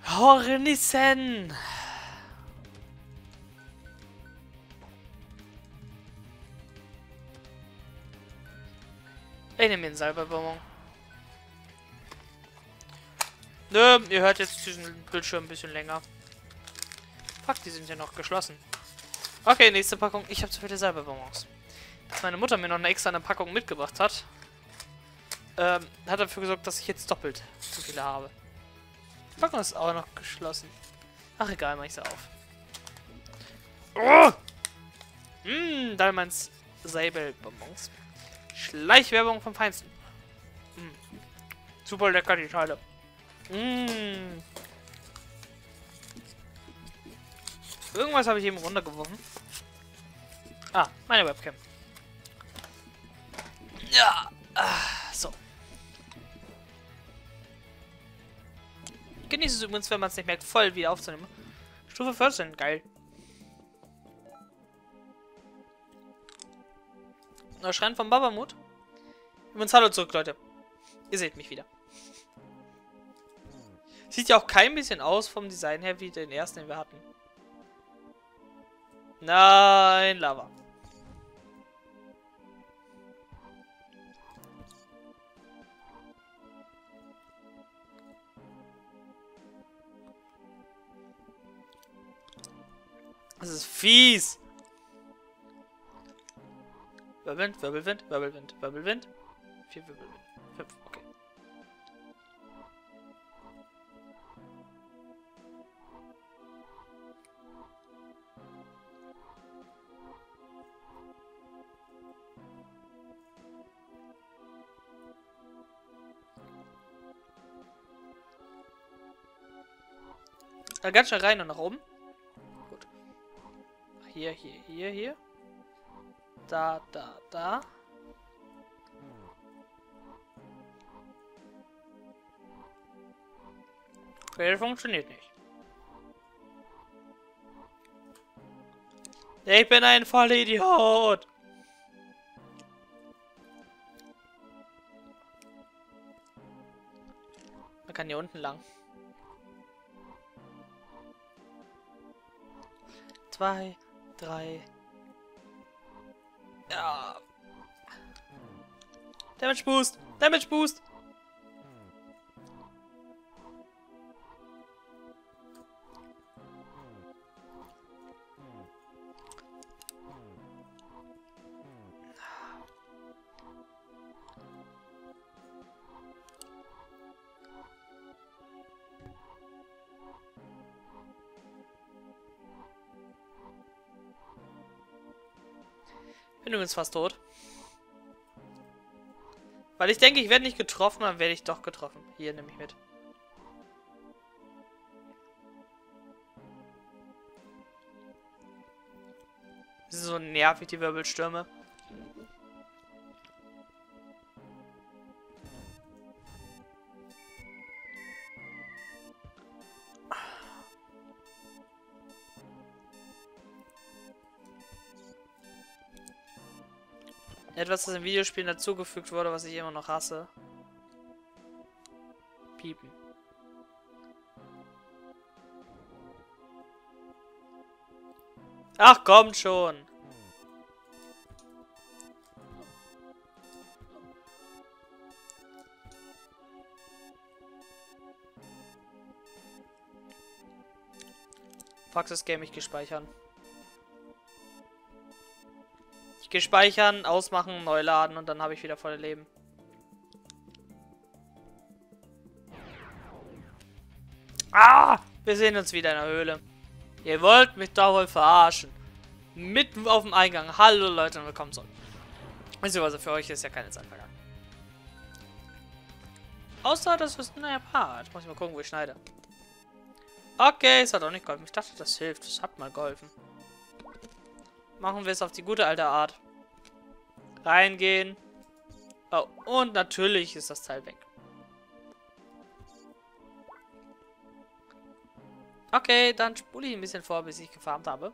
Hornissen! Ich nehme den Salbeibonbon. Nö, ihr hört jetzt diesen Bildschirm ein bisschen länger. Fuck, die sind ja noch geschlossen. Okay, nächste Packung. Ich habe zu viele Salbeibonbons. Dass meine Mutter mir noch eine extra Packung mitgebracht hat, hat dafür gesorgt, dass ich jetzt doppelt so viele habe. Die Packung ist auch noch geschlossen. Ach egal, mach ich sie auf. Oh! Da meins Salbeibonbons. Schleichwerbung vom Feinsten. Super lecker, die Teile. Irgendwas habe ich eben runtergeworfen. Ah, meine Webcam. Ja. So. Genieße es übrigens, wenn man es nicht merkt, voll wieder aufzunehmen. Stufe 14, geil. Noch Schreien vom Babamut. Übrigens, hallo zurück, Leute. Ihr seht mich wieder. Sieht ja auch kein bisschen aus vom Design her wie den ersten, den wir hatten. Nein, Lava. Das ist fies. Wirbelwind, Wirbelwind, Wirbelwind, Wirbelwind. 4 Wirbelwind. 5, okay. Da ganz schnell rein und nach oben. Gut. Hier, hier, hier, hier. Da, da, da. Okay, das funktioniert nicht. Ich bin ein Vollidiot. Man kann hier unten lang. 2, 3. Ja. Damage Boost! Damage Boost! Bin übrigens fast tot. Weil ich denke, ich werde nicht getroffen, dann werde ich doch getroffen. Hier, nehme ich mit. So nervig, die Wirbelstürme. Etwas, das in Videospielen dazugefügt wurde, was ich immer noch hasse. Piepen. Ach, kommt schon. Fuck das Game, ich gespeichert. Ich gehe speichern, ausmachen, neu laden und dann habe ich wieder volle Leben. Ah! Wir sehen uns wieder in der Höhle. Ihr wollt mich doch wohl verarschen. Mitten auf dem Eingang. Hallo Leute und willkommen zurück. Also für euch ist ja keine Zeit vergangen. Außer das ist ein neuer Part. Muss ich mal gucken, wo ich schneide. Okay, es hat auch nicht geholfen. Ich dachte, das hilft. Das hat mal geholfen. Machen wir es auf die gute alte Art. Reingehen. Oh, und natürlich ist das Teil weg. Okay, dann spule ich ein bisschen vor, bis ich gefarmt habe.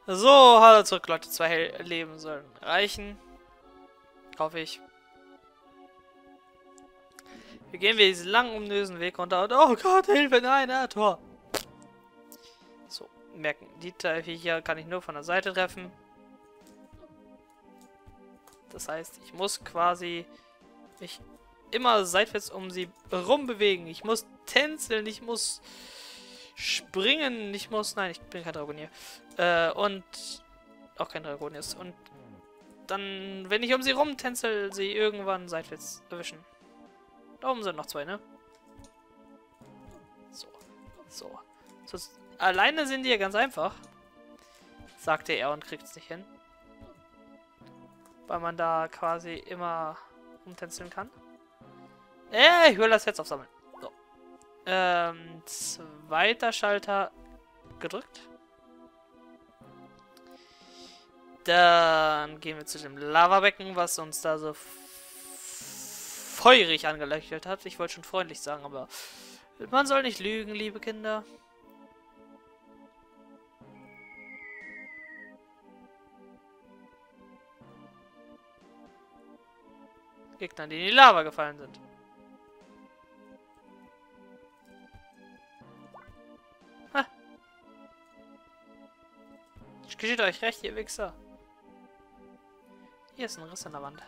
So, hallo zurück, Leute. 2 Leben sollen reichen. Hoffe ich. Wir gehen wir diesen langen, ominösen Weg runter und oh Gott, Hilfe, nein, Tor. So, merken, die Teile hier kann ich nur von der Seite treffen. Das heißt, ich muss quasi mich immer seitwärts um sie rumbewegen. Ich muss tänzeln, ich muss springen, ich muss... Nein, ich bin kein Dragonier. Und auch kein Dragonier. Und dann, wenn ich um sie rumtänzel, sie irgendwann seitwärts erwischen. Da oben sind noch 2, ne? So. So. Alleine sind die ja ganz einfach. Sagte er und kriegt es nicht hin. Weil man da quasi immer rumtänzeln kann. Ich will das jetzt aufsammeln. So. Zweiter Schalter gedrückt. Dann gehen wir zu dem Lavabecken, was uns da so feurig angeleuchtet hat. Ich wollte schon freundlich sagen, aber man soll nicht lügen, liebe Kinder. Gegner, die in die Lava gefallen sind. Ha. Geschieht euch recht, ihr Wichser. Hier ist ein Riss in der Wand.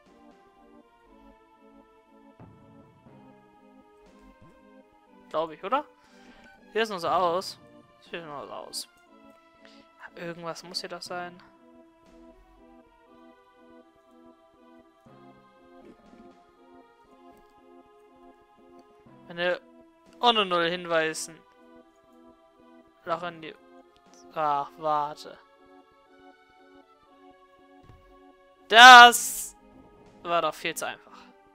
Glaube ich, oder? Sieht das nur so aus? Sieht nur so aus. Irgendwas muss hier doch sein. Eine ohne Null hinweisen. Loch in die... Ach, warte. Das war doch viel zu einfach.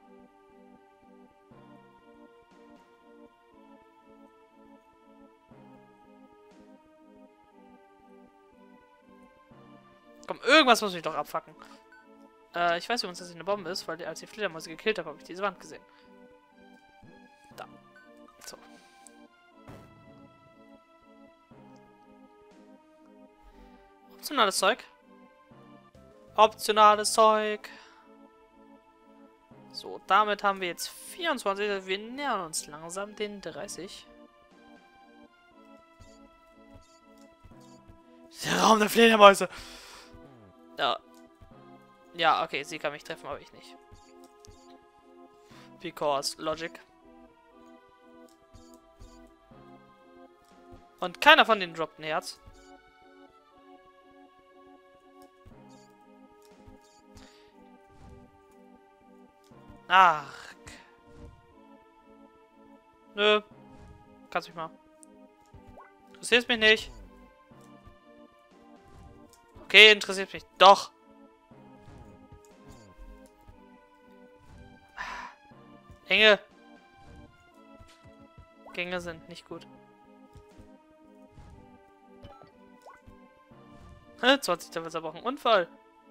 Komm, irgendwas muss mich doch abfacken. Ich weiß übrigens, dass ich eine Bombe ist, weil als ich die Fledermäuse gekillt habe, habe ich diese Wand gesehen. Da. So. Optionales Zeug. Optionales Zeug. So, damit haben wir jetzt 24. Wir nähern uns langsam den 30. Der Raum der Fledermäuse. Ja. Ja, okay, sie kann mich treffen, aber ich nicht. Because Logic. Und keiner von denen droppt ein Herz. Ach. Nö. Kannst mich mal. Interessiert mich nicht. Okay, interessiert mich doch. Enge Gänge sind nicht gut. 20 Level zerbrochen. Unfall.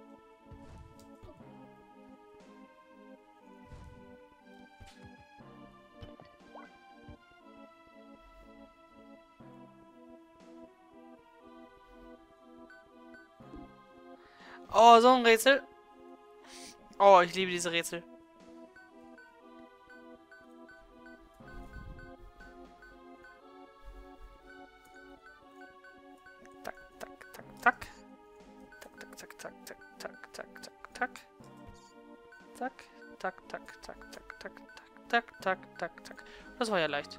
Oh, so ein Rätsel. Oh, ich liebe diese Rätsel. Tak, tak, tak, tak. Tak, tak, tak, tak, tak, tak, tak, tak. Tak, tak, tak, tak, tak, tak, tak, tak, tak, tak. Das war ja leicht.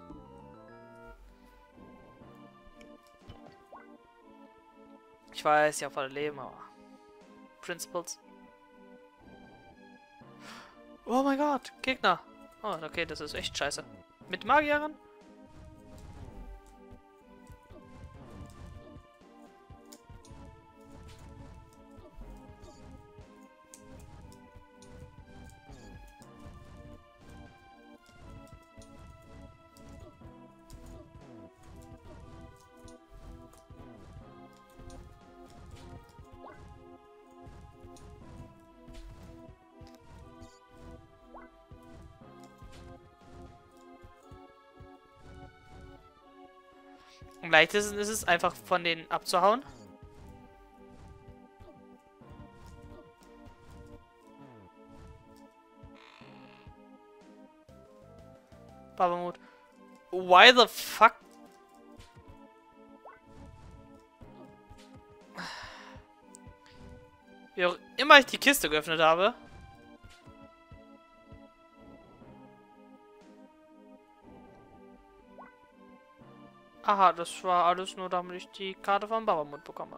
Ich weiß ja voll Leben, aber Principles. Oh mein Gott, Gegner. Oh, okay, das ist echt scheiße. Mit Magiern? Am leichtesten ist es einfach von denen abzuhauen. Babamut. Why the fuck? Wie auch immer ich die Kiste geöffnet habe. Aha, das war alles nur, damit ich die Karte von Babamut bekomme.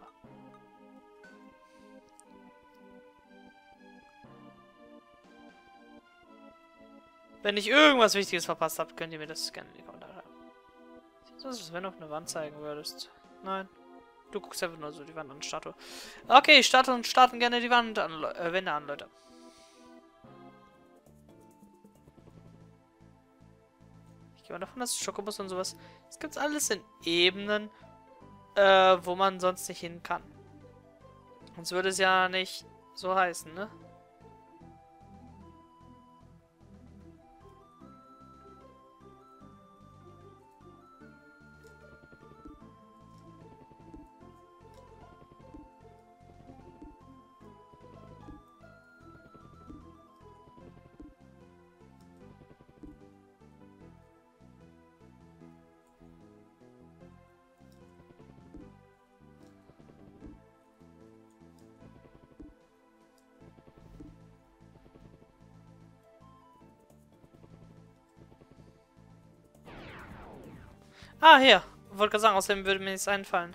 Wenn ich irgendwas Wichtiges verpasst habe, könnt ihr mir das gerne in die Kommentare schreiben. Sieht aus, als wenn du auf eine Wand zeigen würdest. Nein. Du guckst einfach nur so die Wand an, Statue. Okay, starten gerne die Wände an, Leute. Ich gehe mal davon, dass Schokobus und sowas... Das gibt's alles in Ebenen, wo man sonst nicht hin kann. Sonst würde es ja nicht so heißen, ne? Ah, hier. Wollte gerade sagen, außerdem würde mir nichts einfallen.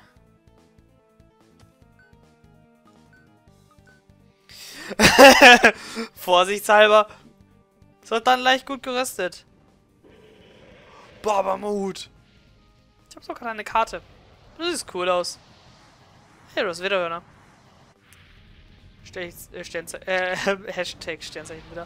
Vorsichtshalber. Es wird dann leicht gut gerüstet. Babamut. Ich habe sogar eine Karte. Das sieht cool aus. Hey, du hast Wiederhörner. Hashtag Sternzeichen wieder.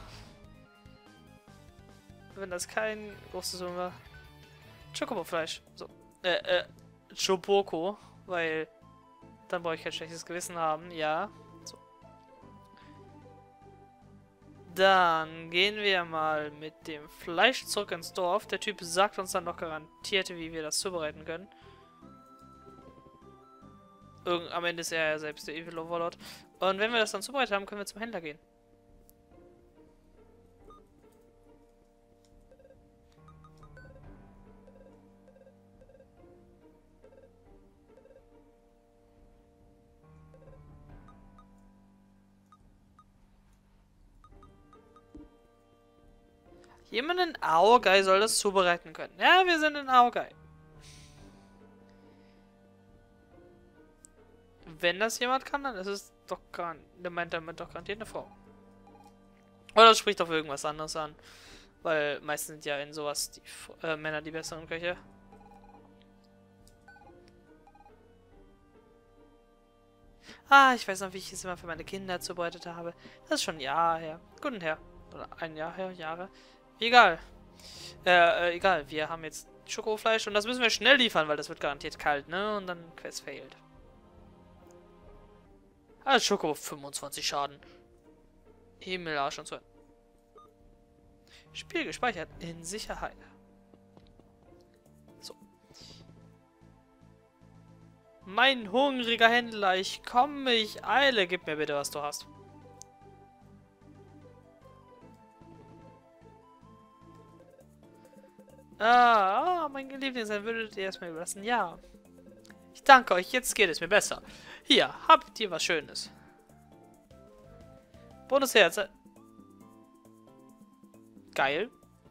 Wenn das kein großes Summe war. Chocobo-Fleisch. So. Choboko. Weil dann brauche ich kein schlechtes Gewissen haben. Ja. So. Dann gehen wir mal mit dem Fleisch zurück ins Dorf. Der Typ sagt uns dann noch garantiert, wie wir das zubereiten können. Am Ende ist er ja selbst der Evil Overlord. Und wenn wir das dann zubereitet haben, können wir zum Händler gehen. Jemand in Aogai soll das zubereiten können. Ja, wir sind in Aogai. Wenn das jemand kann, dann ist es doch der meint damit doch garantiert eine Frau. Oder das spricht auf irgendwas anderes an. Weil meistens sind ja in sowas die Männer die besseren Köche. Ah, ich weiß noch, wie ich es immer für meine Kinder zubereitet habe. Das ist schon ein Jahr her. Guten Herr. Oder ein Jahr her, Jahre. Egal. Egal, wir haben jetzt Schokofleisch und das müssen wir schnell liefern, weil das wird garantiert kalt, ne? Und dann Quest failed. Ah, Schoko 25 Schaden. Himmel, Arsch und so. Spiel gespeichert in Sicherheit. So. Mein hungriger Händler, ich komme, ich eile. Gib mir bitte, was du hast. Mein Lieblingssein würdet ihr erstmal überlassen. Ja. Ich danke euch, jetzt geht es mir besser. Hier, habt ihr was Schönes. Bonusherz. Geil.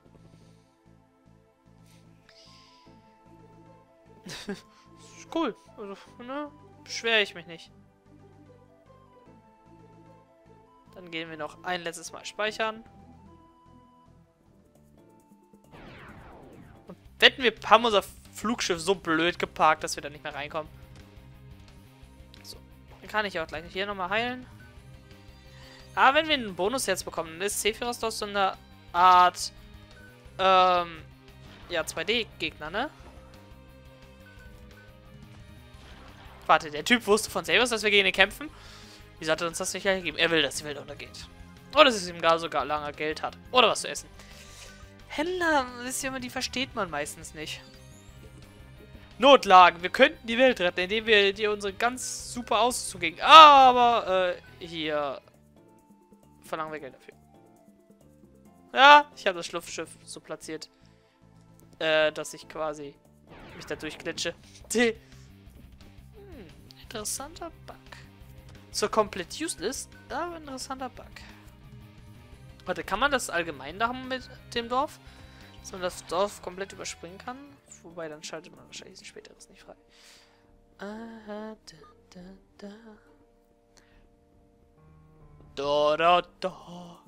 Cool. Also, ne? Beschwere ich mich nicht. Dann gehen wir noch ein letztes Mal speichern. Und wetten, wir haben unser Flugschiff so blöd geparkt, dass wir da nicht mehr reinkommen. So. Dann kann ich auch gleich hier nochmal heilen. Aber wenn wir einen Bonusherz bekommen, dann ist Sephiroth doch so eine Art ja, 2D-Gegner, ne? Warte, der Typ wusste von selber, dass wir gegen ihn kämpfen. Wieso hat er uns das nicht gegeben? Er will, dass die Welt untergeht. Oder dass es ihm gar sogar lange Geld hat. Oder was zu essen. Händler, wisst ihr immer, die versteht man meistens nicht. Notlagen. Wir könnten die Welt retten, indem wir dir unsere ganz super Ausrüstung geben. Aber, hier verlangen wir Geld dafür. Ja, ich habe das Schlupfschiff so platziert, dass ich quasi mich da durchglitsche. Interessanter Bug. So komplett useless, aber interessanter Bug. Warte, kann man das allgemein da haben mit dem Dorf? Dass man das Dorf komplett überspringen kann? Wobei, dann schaltet man wahrscheinlich ein späteres nicht frei. Da, da, da. Da, da, da.